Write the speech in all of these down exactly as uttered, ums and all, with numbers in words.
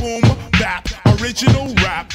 boom, bap, original rap.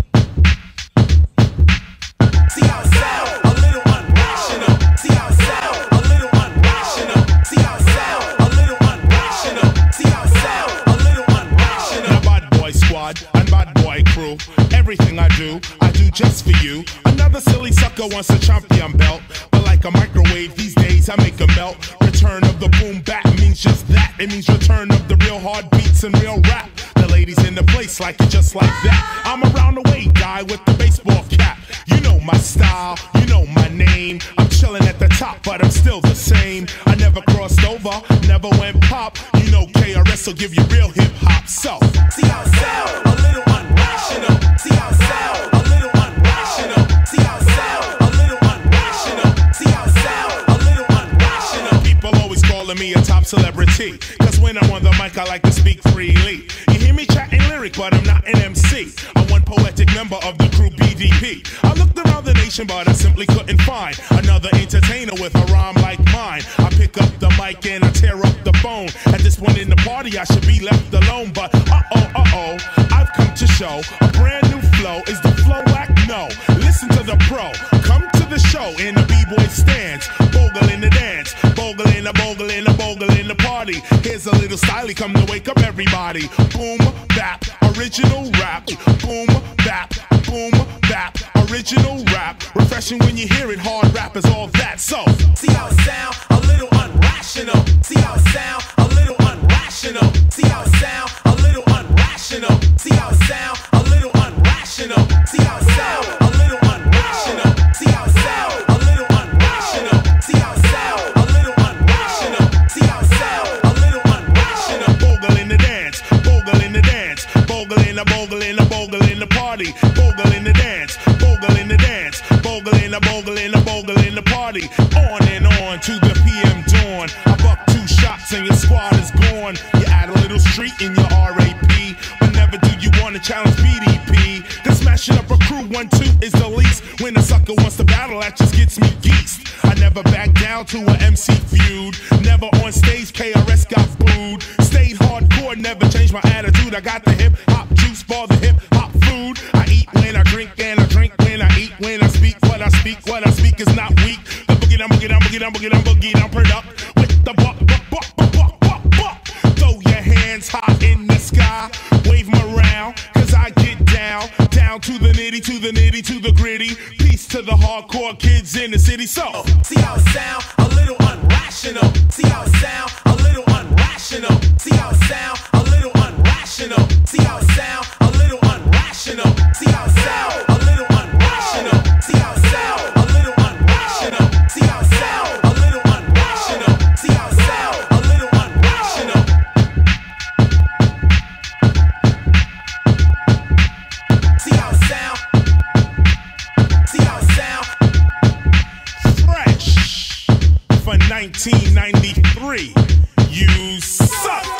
See how it sound, a little unrational. See how it sound, a little unrational. See how it sound, a little unrational. See how it sound, a little unrational. Now bad boy squad and bad boy crew, everything I do, I do just for you. Another silly sucker wants a champion belt, but like a microwave these days I make a melt. Return of the boom bap means just that. It means return of the real hard beats and real rap. The ladies in the place like it just like that. I'm around the way guy with the baseball cap. You know my style, you know my name. I'm chilling at the top, but I'm still the same. I never crossed over, never went pop. You know K R S will give you real hip hop. So see how it sound, a little unrational. See how it sound, a little unrational. See how it sound, a little unrational. See how it sound, a little unrational. People always calling me a top celebrity, cause when I'm on the mic I like to speak freely. You hear me chatting lyric, but I'm not an M C. I'm one poetic member of the crew B D P. I looked around the nation, but I simply couldn't find another entertainer with a rhyme like mine. I pick up the mic and I tear up the phone. At this point in the party, I should be left alone, but uh-oh, uh-oh, I've come to show a brand new flow. Is the flow whack? No. Listen to the pro. Come to the show in the B-boy stands. Bogle in the dance. Bogle in the bogle in the bogle in the party. Here's a little styly, come to wake up everybody. Boom, bap, original rap. Boom, bap, boom, bap, original rap. Refreshing when you hear it, hard rap is all that. So see how it sound, a little unrational. See how it sound, a little unrational. See how it sound, a little unrational. See how it sound, a little unrational. See how it sound, a little unrational. See how it sound, a little unrational. See how it sound, a little unrational. See how it sound, a little unrational. Bogle in the dance, bogle in the dance, bogle in the bogle in the bogle in the party. Bogle in the dance, bogle in the dance, bogle in the bogle in the bogle in the party. On and on to the P M dawn. I buck two shots and your squad is gone. You add a little street in your R A P, but never do you want to challenge B D P. Then smashing up a crew, one, two is the least. When a sucker wants to battle, that just gets me geeked. I never back down to a M C feud. Never on stage, K R S got booed. Stayed hardcore, never changed my attitude. I got the hip hop juice for the hip hop food. I eat when I drink and I drink when I eat. When I speak what I speak, what I speak is not weak. The boogie down, boogie down, boogie down, boogie down, boogie down, purred up with the buck, buck, buck, buck, buck, buck, buck. Throw your hands high in the sky, wave them around, cause I get down, down to the nitty, to the nitty, to the gritty. Peace to the hardcore kids in the city. So see how it sound, a little unrational. See how it sound, a little unrational. See how it sound, a little unrational. See how it sound, a little unrational. See how it sound, a little unrational. See how it sound, a little unrational. See how it sound, a little unrational. See how it sound, a little unrational. See how it sound. See how it sound. fresh for nineteen ninety-three. You suck.